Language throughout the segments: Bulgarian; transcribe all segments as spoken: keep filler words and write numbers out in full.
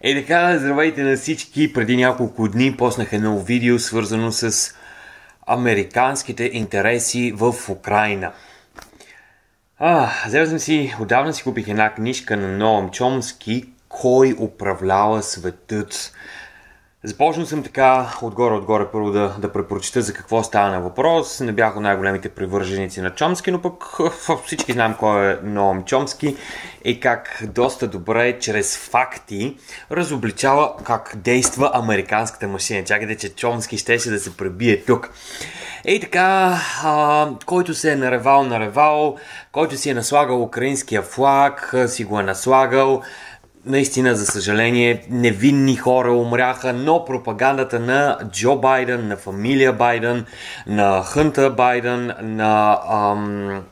Е така, здравейте на всички! Преди няколко дни поснах едно видео, свързано с американските интереси в Украйна. А, взел съм си, отдавна си купих една книжка на Ноам Чомски "Кой управлява светът". Започнал съм така отгоре-отгоре първо да, да препрочита за какво става на въпрос. Не бях от най-големите привърженици на Чомски, но пък всички знаем кой е Ноам Чомски и как доста добре чрез факти разобличава как действа американската машина. Чакайте, че Чомски щеше да се пребие тук. И така, а, който се е наревал, наревал, който си е наслагал украинския флаг, си го е наслагал. Наистина, за съжаление, невинни хора умряха, но пропагандата на Джо Байден, на фамилия Байден, на Хънтър Байден, на ам,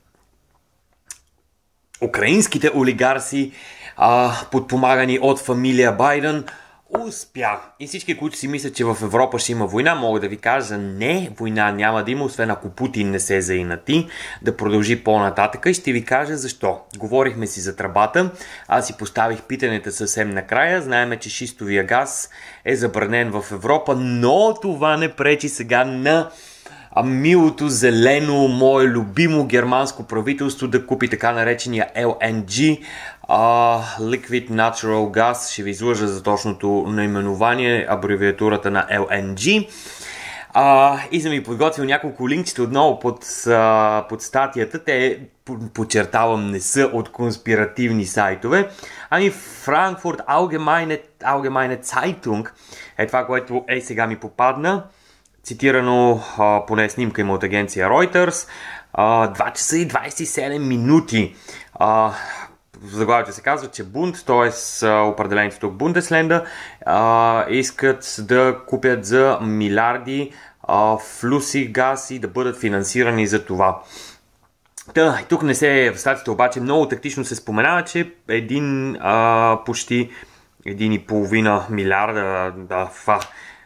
украинските олигарси, а, подпомагани от фамилия Байден, успя. И всички, които си мислят, че в Европа ще има война, мога да ви кажа: не, война няма да има, освен ако Путин не се заинати да продължи по-нататък. И ще ви кажа защо. Говорихме си за тръбата, аз си поставих питането съвсем накрая. Знаеме, че шистовия газ е забранен в Европа, но това не пречи сега на а милото, зелено, мое любимо германско правителство да купи така наречения Ел Ен Джи, uh, Liquid Natural Gas. Ще ви излъжа за точното наименование, абревиатурата на Ел Ен Джи. Uh, и съм ви подготвил няколко линкчета отново под, uh, под статията. Те, подчертавам, не са от конспиративни сайтове. Ами Frankfurt Allgemeine, Allgemeine Zeitung е това, което е сега ми попадна. Цитирано, а, поне снимка има от агенция Reuters, а, два часа и двадесет и седем минути. А, в заглавието се казва, че Бунд, т.е. определените тук Бундесленда, а, искат да купят за милиарди а, флюси газ и да бъдат финансирани за това. Та, тук не се, в статията обаче много тактично се споменава, че един а, почти един и половина милиарда, да, фа,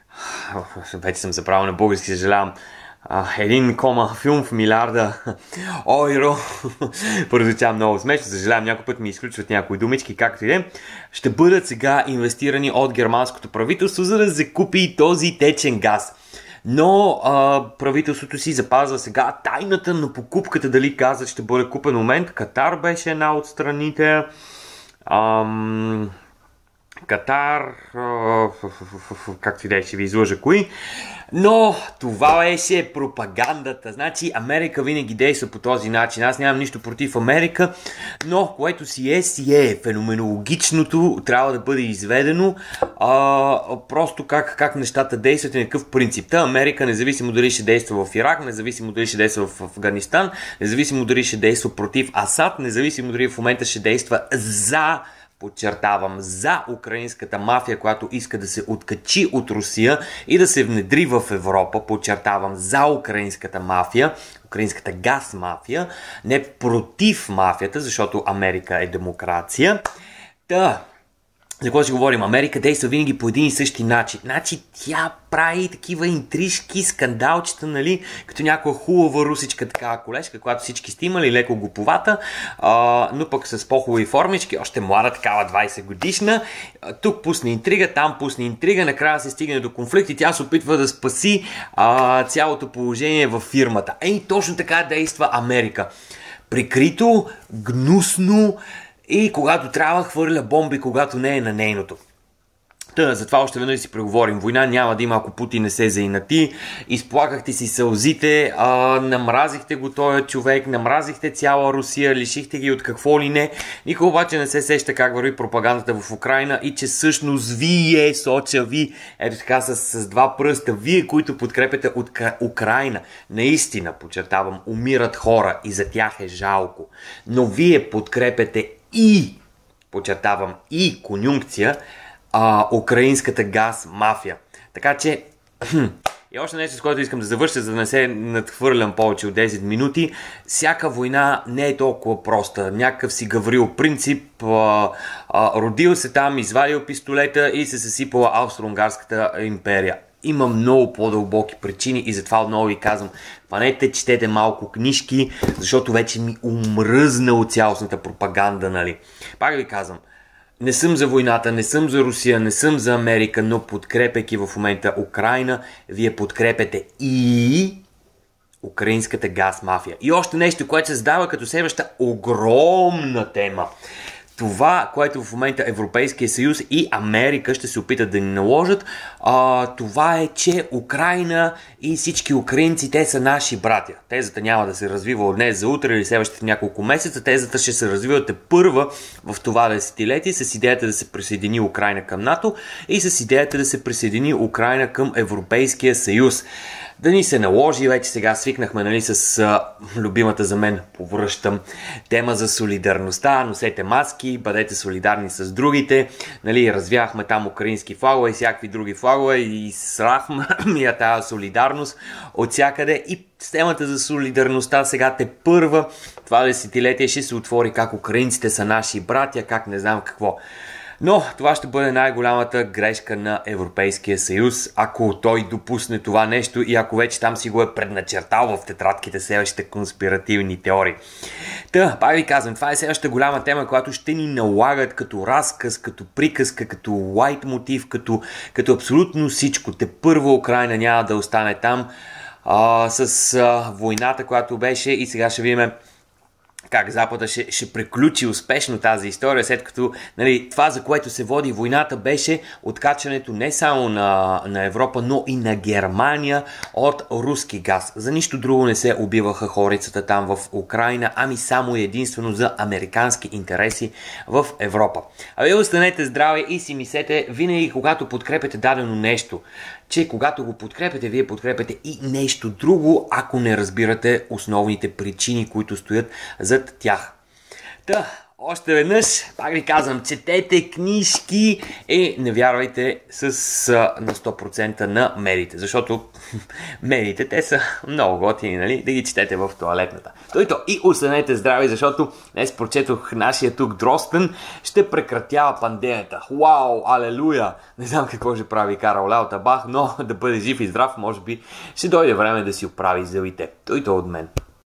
вече съм забравил на български, съжалявам, един кома филм в милиарда ойро, прозвучава много смешно, съжалявам, някой път ми изключват някои думички, както и де, ще бъдат сега инвестирани от германското правителство, за да закупи този течен газ. Но а, правителството си запазва сега тайната на покупката, дали газът ще бъде купен. Момент, Катар беше една от страните. Ам... Катар, както и да е, ще ви излъжа кои. Но това беше пропагандата. Значи Америка винаги действа по този начин. Аз нямам нищо против Америка, но което си е, си е. Феноменологичното трябва да бъде изведено. А, просто как, как нещата действат и на какъв принцип. Та Америка, независимо дали ще действа в Ирак, независимо дали ще действа в Афганистан, независимо дали ще действа против Асад, независимо дали в момента ще действа за, подчертавам, за украинската мафия, която иска да се откачи от Русия и да се внедри в Европа, подчертавам, за украинската мафия, украинската газ мафия, не против мафията, защото Америка е демокрация. Та, за какво ще говорим? Америка действа винаги по един и същи начин. Значи тя прави такива интрижки, скандалчета, нали, като някаква хубава русичка такава колежка, която всички сте имали, леко глуповата, а, но пък с по-хубави формички, още млада такава двадесет годишна. Тук пусне интрига, там пусне интрига, накрая се стигне до конфликт и тя се опитва да спаси а, цялото положение във фирмата. Ей, точно така действа Америка. Прикрито, гнусно, и когато трябва, хвърля бомби, когато не е на нейното. Та, затова още веднъж си преговорим. Война няма да има, ако Путин не се заинати. Изплакахте си сълзите, а, намразихте го този човек, намразихте цяла Русия, лишихте ги от какво ли не. Никой обаче не се сеща как върви пропагандата в Украйна и че всъщност вие, соча ви, ето така с, с два пръста, вие, които подкрепяте от Украйна, наистина, подчертавам, умират хора и за тях е жалко. Но вие подкрепяте и, подчертавам, и конюнкция, а, украинската газ мафия. Така че, и още нещо, с което искам да завърша, за да не се надхвърлям повече от десет минути. Всяка война не е толкова проста. Някакъв си Гаврил принцип, а, а, родил се там, извадил пистолета и се съсипала Австро-Унгарската империя. Има много по-дълбоки причини и затова отново ви казвам, фанете, четете малко книжки, защото вече ми омръзна от цялостната пропаганда, нали. Пак ви казвам, не съм за войната, не съм за Русия, не съм за Америка, но подкрепяйки в момента Украйна, вие подкрепяте и украинската газ мафия. И още нещо, което се задава като следваща огромна тема. Това, което в момента Европейския съюз и Америка ще се опитат да ни наложат, а, това е, че Украйна и всички украинци, те са наши братя. Тезата няма да се развива от днес за утре или следващите няколко месеца. Тезата ще се развива първа в това десетилетие с идеята да се присъедини Украйна към НАТО и с идеята да се присъедини Украйна към Европейския съюз. Да ни се наложи, вече сега свикнахме, нали, с а, любимата за мен, повръщам, тема за солидарността, носете маски, бъдете солидарни с другите, нали, развяхме там украински флагове и всякакви други флагове и срахме я тази солидарност от всякъде и с темата за солидарността сега те първа, това десетилетие ще се отвори как украинците са наши братя, как не знам какво. Но това ще бъде най-голямата грешка на Европейския съюз, ако той допусне това нещо и ако вече там си го е предначертал в тетрадките следващите конспиративни теории. Та, пак ви казвам, това е следващата голяма тема, която ще ни налагат като разказ, като приказка, като лайт мотив, като, като абсолютно всичко. Те първо Украйна няма да остане там а, с а, войната, която беше и сега ще видим как Запада ще, ще приключи успешно тази история, след като, нали, това, за което се води войната, беше откачането не само на, на Европа, но и на Германия от руски газ. За нищо друго не се убиваха хорицата там в Украйна, ами само и единствено за американски интереси в Европа. А вие останете здрави и си мислете винаги, когато подкрепяте дадено нещо, че когато го подкрепяте, вие подкрепяте и нещо друго, ако не разбирате основните причини, които стоят зад тях. Та, още веднъж, пак ви казвам, четете книжки и не вярвайте с, на сто процента на медиите, защото медиите, те са много готини, нали? Да ги четете в тоалетната. Тойто и останете здрави, защото днес прочетох нашия тук Дростън ще прекратява пандемията. Вау, алелуя! Не знам какво ще прави Карл Лаутабах, но да бъде жив и здрав, може би ще дойде време да си оправи зъбите. Тойто от мен.